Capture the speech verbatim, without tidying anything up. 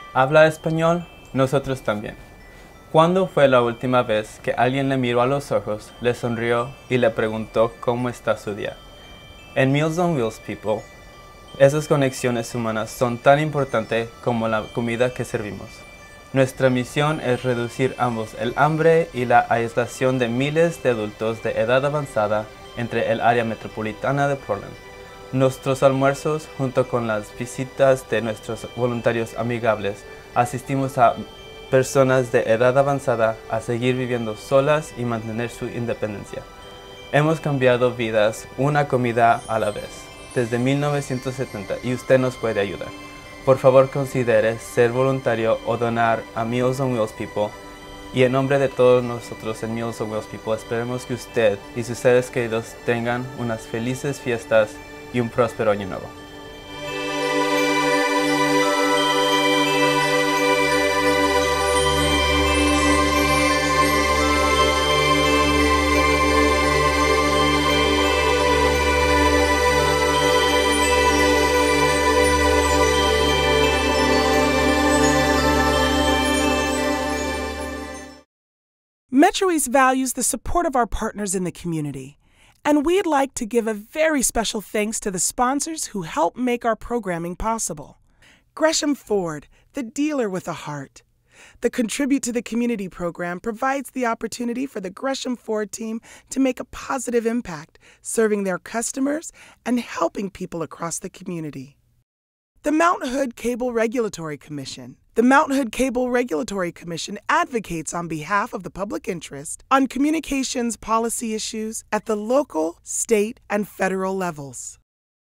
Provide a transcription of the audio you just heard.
¿Habla español? Nosotros también. ¿Cuándo fue la última vez que alguien le miró a los ojos, le sonrió y le preguntó cómo está su día? En Meals on Wheels, people, esas conexiones humanas son tan importantes como la comida que servimos. Nuestra misión es reducir ambos el hambre y la aislación de miles de adultos de edad avanzada entre el área metropolitana de Portland. Nuestros almuerzos, junto con las visitas de nuestros voluntarios amigables, asistimos a personas de edad avanzada a seguir viviendo solas y mantener su independencia. Hemos cambiado vidas una comida a la vez desde mil novecientos setenta y usted nos puede ayudar. Por favor, considere ser voluntario o donar a Meals on Wheels People. Y en nombre de todos nosotros en Meals on Wheels People, esperemos que usted y sus seres queridos tengan unas felices fiestas y un próspero año nuevo. Metro East values the support of our partners in the community, and we'd like to give a very special thanks to the sponsors who help make our programming possible. Gresham Ford, the dealer with a heart. The Contribute to the Community program provides the opportunity for the Gresham Ford team to make a positive impact, serving their customers and helping people across the community. The Mount Hood Cable Regulatory Commission. The Mount Hood Cable Regulatory Commission advocates on behalf of the public interest on communications policy issues at the local, state, and federal levels.